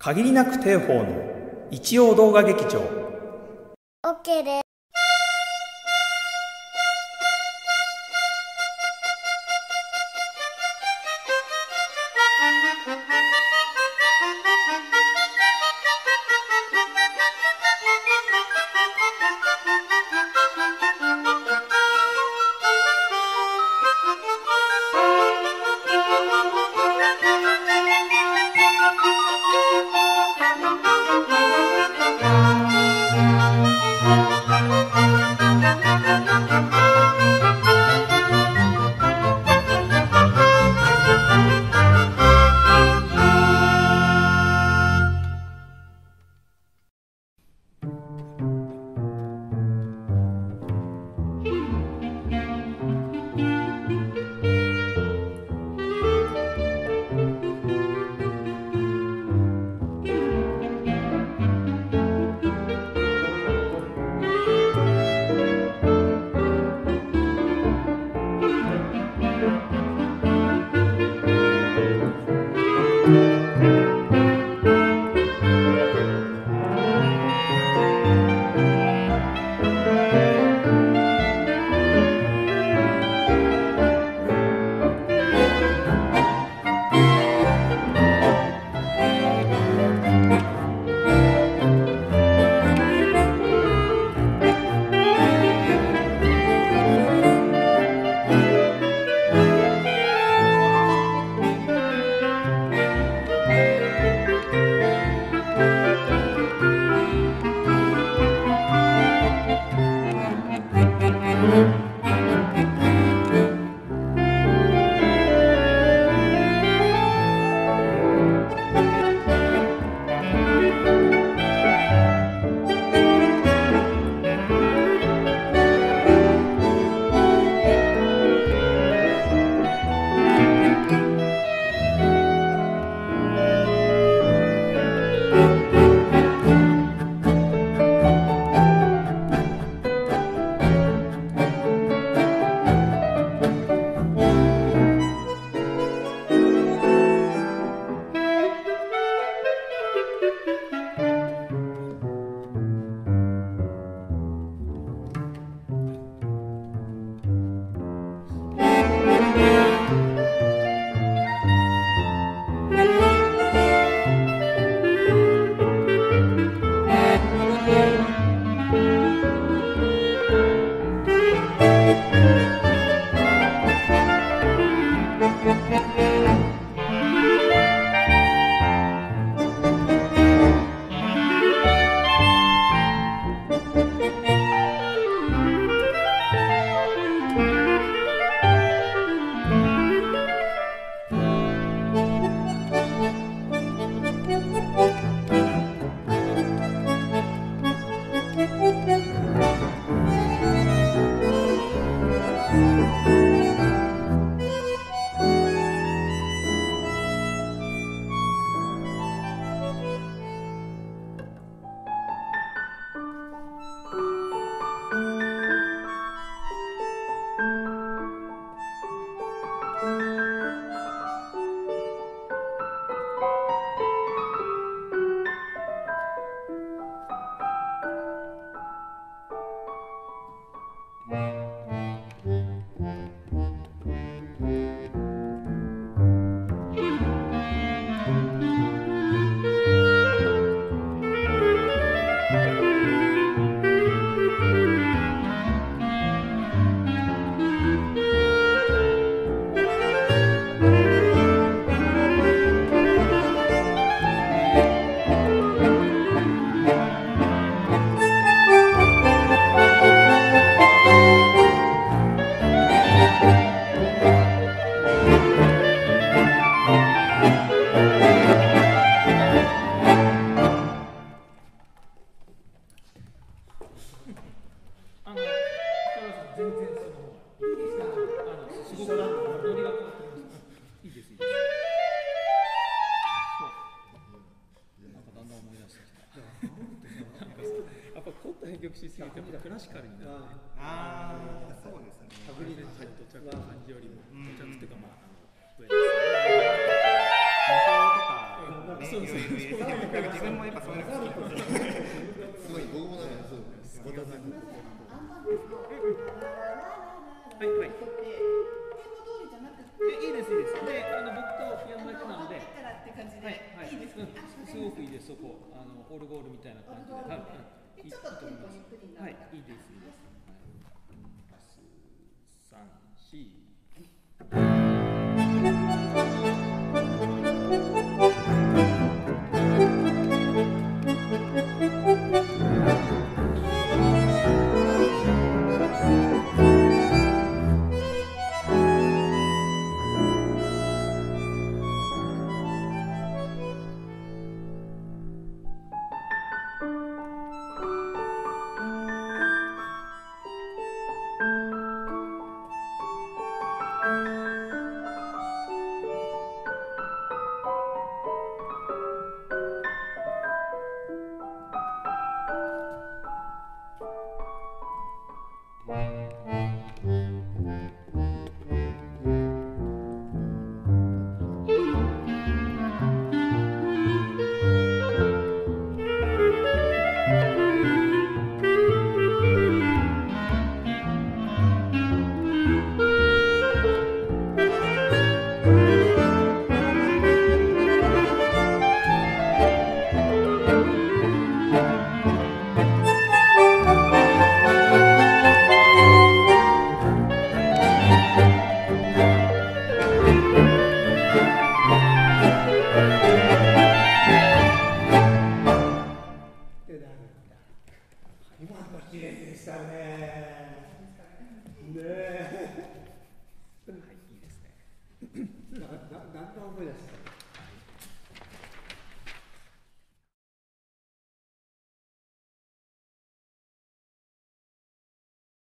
限りなく啼鵬の一応動画劇場 OK です。 編曲しすぎてもクラシカルになるね。 ああ、そうですね。 かぶりで土着の感じよりも土着っていうかまあ上模倣とかね、いろいろ入れて、自分もやっぱそういうのが好き。 すごい僕もなんかそうまたなんかはいはい。いいですいいです。で、僕とピアノだけなので、はいはい。すごくいいです。そこオルゴールみたいな感じで、はい。ちょっとテンポゆっくりな。はい、いいですいいです。はい。3、4。